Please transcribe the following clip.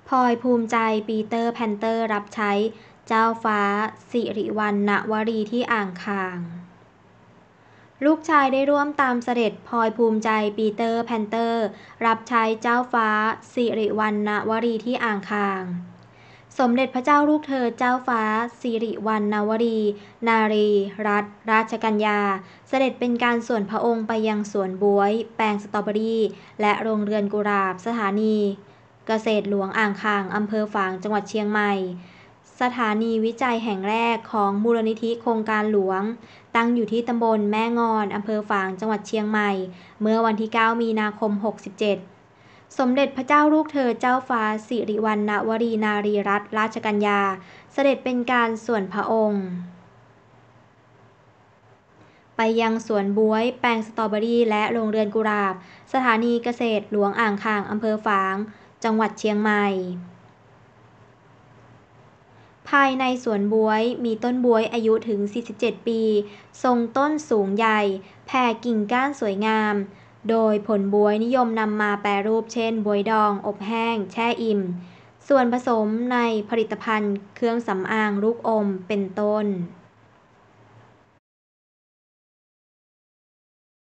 พลอยภูมิใจปีเตอร์แพนเตอร์รับใช้เจ้าฟ้าสิริวัณณวรีที่อ่างขางลูกชายได้ร่วมตามเสด็จพลอยภูมิใจปีเตอร์แพนเตอร์รับใช้เจ้าฟ้าสิริวัณณวรีที่อ่างขางสมเด็จพระเจ้าลูกเธอเจ้าฟ้าสิริวัณณวรีนารีรัตนราชกัญญาเสด็จเป็นการส่วนพระองค์ไปยังสวนบ๊วยแปลงสตรอเบอรี่และโรงเรือนกุหลาบสถานีเกษตรหลวงอ่างขางอำเภอฝางจังหวัดเชียงใหม่สถานีวิจัยแห่งแรกของมูลนิธิโครงการหลวงตั้งอยู่ที่ตำบลแม่งอนอำเภอฝางจังหวัดเชียงใหม่เมื่อวันที่ 9 มีนาคม 67สมเด็จพระเจ้าลูกเธอเจ้าฟ้าสิริวัณณวรีนารีรัตนราชกัญญาเสด็จเป็นการส่วนพระองค์ไปยังสวนบ๊วยแปลงสตรอเบอรี่และโรงเรือนกุหลาบสถานีเกษตรหลวงอ่างขางอำเภอฝางจังหวัดเชียงใหม่ภายในสวนบ๊วยมีต้นบ๊วยอายุถึง 47 ปี ทรงต้นสูงใหญ่ แผ่กิ่งก้านสวยงาม โดยผลบ๊วยนิยมนำมาแปรรูปเช่นบ๊วยดอง อบแห้ง แช่อิ่ม ส่วนผสมในผลิตภัณฑ์เครื่องสำอางลูกอม เป็นต้น